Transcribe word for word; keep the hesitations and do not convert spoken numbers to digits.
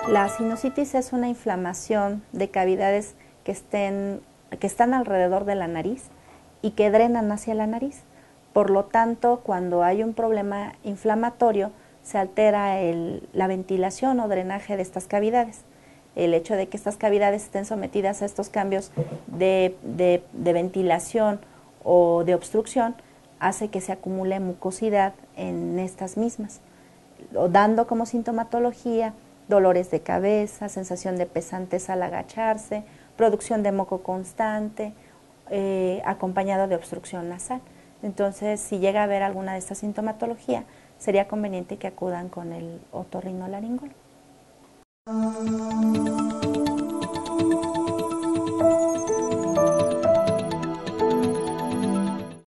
La sinusitis es una inflamación de cavidades que, estén, que están alrededor de la nariz y que drenan hacia la nariz. Por lo tanto, cuando hay un problema inflamatorio, se altera el, la ventilación o drenaje de estas cavidades. El hecho de que estas cavidades estén sometidas a estos cambios de, de, de ventilación o de obstrucción hace que se acumule mucosidad en estas mismas, dando como sintomatología dolores de cabeza, sensación de pesadez al agacharse, producción de moco constante, eh, acompañado de obstrucción nasal. Entonces, si llega a haber alguna de estas sintomatologías, sería conveniente que acudan con el otorrinolaringólogo.